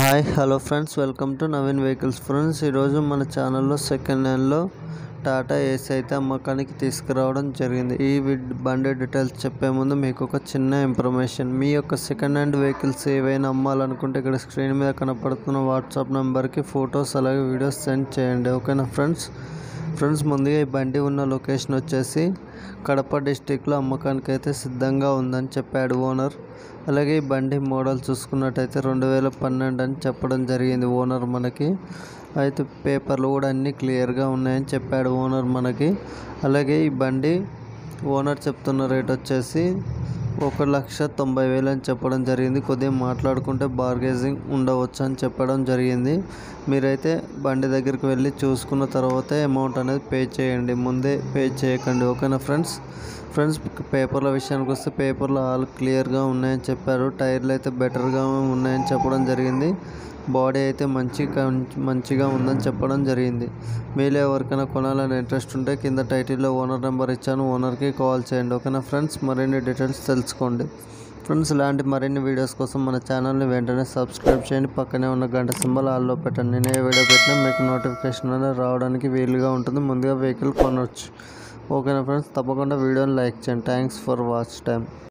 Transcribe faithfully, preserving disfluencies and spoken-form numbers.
Hi hello friends, welcome to Naveen vehicles. Friends, ఈరోజు మన ఛానల్లో సెకండ్ హ్యాండ్లో టాటా ఏసీ అయితే అమ్మకానికి తీసుకురావడం జరిగింది. ఈ బండి డీటెయిల్స్ చెప్పే ముందు మీకు ఒక చిన్న ఇన్ఫర్మేషన్. మీ యొక్క సెకండ్ హ్యాండ్ వెహికల్స్ ఏవైనా అమ్మాలనుకుంటే ఇక్కడ స్క్రీన్ మీద కనపడుతున్న వాట్సాప్ నెంబర్కి ఫొటోస్ అలాగే వీడియోస్ సెండ్ చేయండి. ఓకేనా ఫ్రెండ్స్ ఫ్రెండ్స్ ముందుగా ఈ బండి ఉన్న లొకేషన్ వచ్చేసి కడప డిస్టిక్లో అమ్మకానికి అయితే సిద్ధంగా ఉందని చెప్పాడు ఓనర్. అలాగే ఈ బండి మోడల్ చూసుకున్నట్టయితే రెండు వేల పన్నెండు అని చెప్పడం జరిగింది ఓనర్ మనకి. అయితే పేపర్లు కూడా అన్నీ క్లియర్గా ఉన్నాయని చెప్పాడు ఓనర్ మనకి. అలాగే ఈ బండి ఓనర్ చెప్తున్న రేట్ వచ్చేసి ఒక లక్ష తొంభై వేలు అని చెప్పడం జరిగింది. కొద్దిగా మాట్లాడుకుంటే బార్గెనింగ్ ఉండవచ్చు అని చెప్పడం జరిగింది. మీరైతే బండి దగ్గరికి వెళ్ళి చూసుకున్న తర్వాత అమౌంట్ అనేది పే చేయండి, ముందే పే చేయకండి. ఓకేనా ఫ్రెండ్స్ ఫ్రెండ్స్ పేపర్ల విషయానికి వస్తే పేపర్లు ఆల్ క్లియర్గా ఉన్నాయని చెప్పారు. టైర్లు అయితే బెటర్గా ఉన్నాయని చెప్పడం జరిగింది. బాడీ అయితే మంచి మంచిగా ఉందని చెప్పడం జరిగింది. మీలో ఎవరికైనా కొనాలని ఇంట్రెస్ట్ ఉంటే కింద టైటిల్లో ఓనర్ నెంబర్ ఇచ్చాను, ఓనర్కి కాల్ చేయండి. ఓకేనా ఫ్రెండ్స్, మరిన్ని డీటెయిల్స్ తెలుసుకోండి. ఫ్రెండ్స్, ఇలాంటి మరిన్ని వీడియోస్ కోసం మన ఛానల్ని వెంటనే సబ్స్క్రైబ్ చేయండి. పక్కనే ఉన్న గంట సింబల్ ఆల్లో పెట్టండి. నేను ఏ వీడియో పెట్టినా మీకు నోటిఫికేషన్ అనేది రావడానికి వీలుగా ఉంటుంది. ముందుగా వెహికల్ కొనవచ్చు. ఓకేనా ఫ్రెండ్స్, తప్పకుండా వీడియోని లైక్ చేయండి. Thanks for watch time.